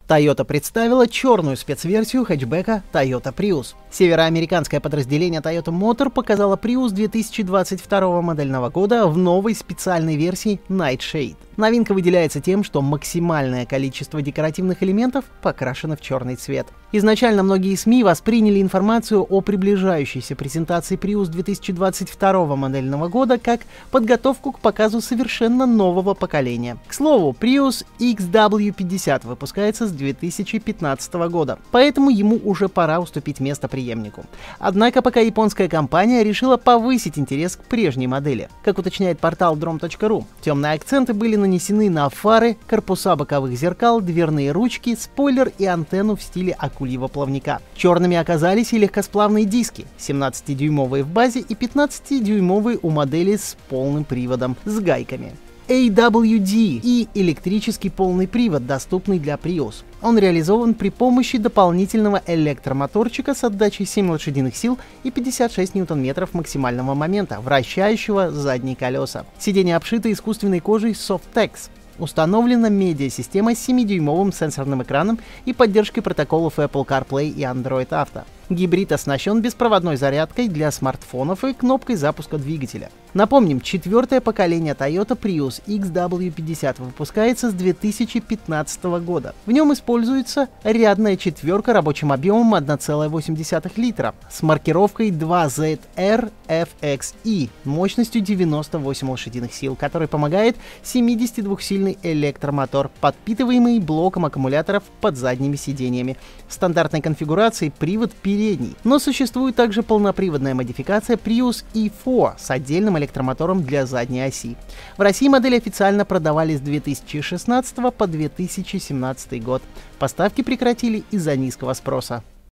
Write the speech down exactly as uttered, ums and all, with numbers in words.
Toyota представила черную спецверсию хэтчбека Toyota Prius. Североамериканское подразделение Toyota Motor показало Prius две тысячи двадцать второго модельного года в новой специальной версии Nightshade. Новинка выделяется тем, что максимальное количество декоративных элементов покрашено в черный цвет. Изначально многие СМИ восприняли информацию о приближающейся презентации Prius две тысячи двадцать второго модельного года как подготовку к показу совершенно нового поколения. К слову, Prius икс дабл ю пятьдесят выпускается с две тысячи пятнадцатого года, поэтому ему уже пора уступить место преемнику. Однако пока японская компания решила повысить интерес к прежней модели. Как уточняет портал дром точка ру, темные акценты были нанесены на фары, корпуса боковых зеркал, дверные ручки, спойлер и антенну в стиле акульего плавника. Черными оказались и легкосплавные диски, семнадцатидюймовые в базе и пятнадцатидюймовые у модели с полным приводом, с гайками. эй дабл ю ди и электрический полный привод, доступный для Prius. Он реализован при помощи дополнительного электромоторчика с отдачей семь лошадиных сил и пятьдесят шесть ньютон-метров максимального момента, вращающего задние колеса. Сиденье обшито искусственной кожей Softex. Установлена медиасистема с семидюймовым сенсорным экраном и поддержкой протоколов Apple CarPlay и Android Auto. Гибрид оснащен беспроводной зарядкой для смартфонов и кнопкой запуска двигателя. Напомним, четвертое поколение Toyota Prius икс дабл ю пятьдесят выпускается с две тысячи пятнадцатого года. В нем используется рядная четверка рабочим объемом одна целая восемь десятых литра с маркировкой два зет эр эф икс и мощностью девяносто восемь лошадиных сил, который помогает семидесятидвухсильный электромотор, подпитываемый блоком аккумуляторов под задними сиденьями. В стандартной конфигурации привод передний, но существует также полноприводная модификация Prius и четыре с отдельным электромотором для задней оси. В России модели официально продавались с две тысячи шестнадцатого по две тысячи семнадцатый год. Поставки прекратили из-за низкого спроса.